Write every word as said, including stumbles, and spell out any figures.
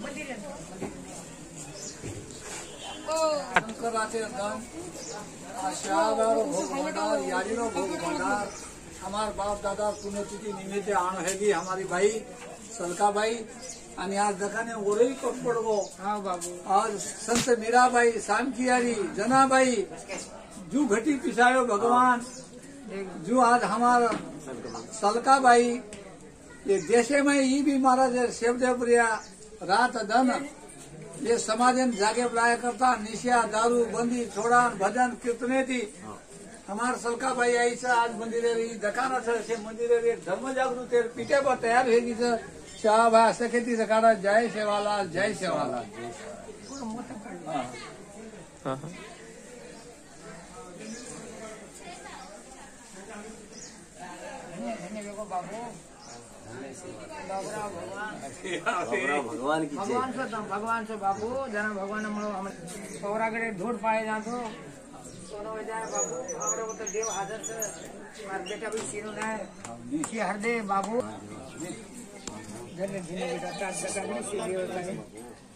शंकराचे दान शाहदार भोग भंडार यारीनो भोग भंडार हमार बाप दादा पुण्यतिथि निमित्त आण हैगी हमारी भाई सलका भाई आणि आज दखाने ओरही कट पडगो आज संत मीराबाई सामकियारी जनाबाई जू घटी पिसायो भगवान जो आज हमारा सलका भाई ये देशे में ये भी महाराज शिवदेवप्रिया रात धन ये समाजन जागे बुलाया करता निशिया दारू बंदी छोड़ा भजन कीर्तने थी हमार सलका भाई आई से आज मंदिर दकाना से मंदिर धर्म जागृति पीठे पर तैयार होगी शाह भाई सखेती सकाड़ा जय सेवालाल जय सेवालाल बाबू भगवान भगवान से भगवान से बाबू जना भगवान पौरागढ़ ढूंढ पाए जातो सोनो जाए बाबू और वो तो देव हाजर से मार बेटा भी सीनो है ये हरदे बाबू जने जिने बेटा ताज बेटा भी सी देव का